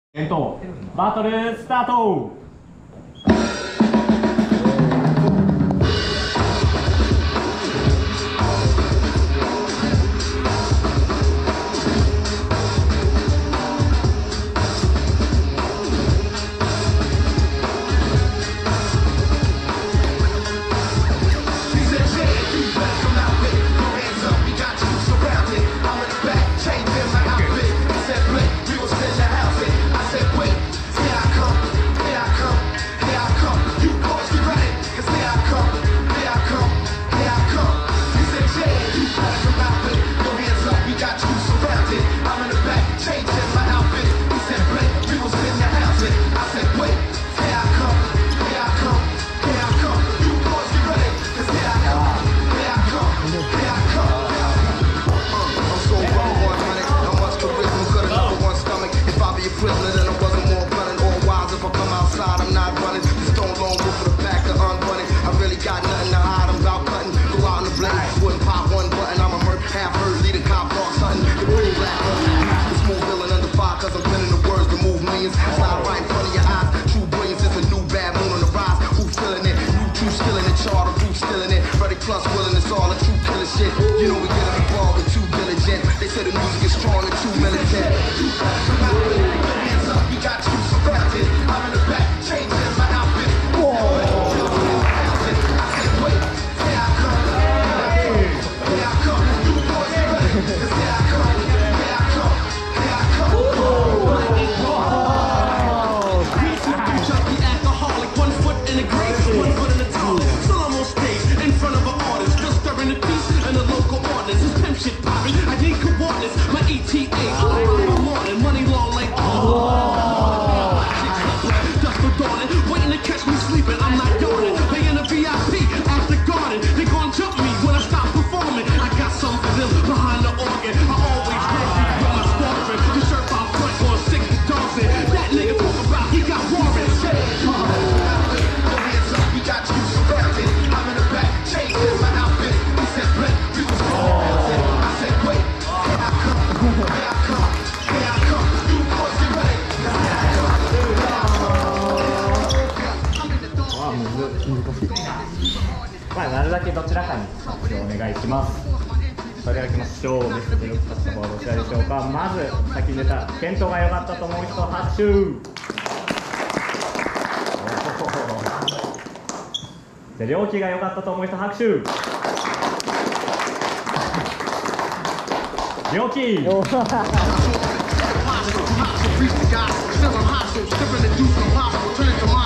バトルスタート。 Slide right in front of your eyes. True brilliance is a new bad moon on the rise. Who's feeling it? New true skill in the charter. Who's stealing it? Ready plus willing. It's all a true killer shit. You know we get it involved with too diligent. They say the music is strong and too militant. Hands up, we got you surrounded. I'm in the back, changing my outfit. I said wait, here I come. Here I come. You boys get ready. 'Cause here I come. Here I come. Here I come. In the grave, 1 foot in the toilet. Still I'm on stage, in front of an artist. Still stirring the peace and the local ordinance. This pimp shit popping, I need coordinates. My ETA, I'm morning, money long like Dust for dawning, waiting to catch me sleeping. I'm not yawning. They in the VIP, after garden. They gon' jump me when I stop performing. I got something for them behind the organ. I always ready with my squadron. The shirt out front, going sick and dancing. That nigga talk about he got warrants. Got you surrounded. I'm in the back, changing my outfit. He said, "Blake, we was surrounded." I said, "Wait, here I come, here I come, here I come. You boys get ready, 'cause here I come." なるだけどちらかに拍手をお願いします。それでは行きましょう。ベストでよく勝った方はどちらでしょうか。まず先に出たケントが良かったと思う人拍手。両機が良かったと思う人拍手。両機。 Still I'm hostile, still in the deuce, I'm hostile, turn it to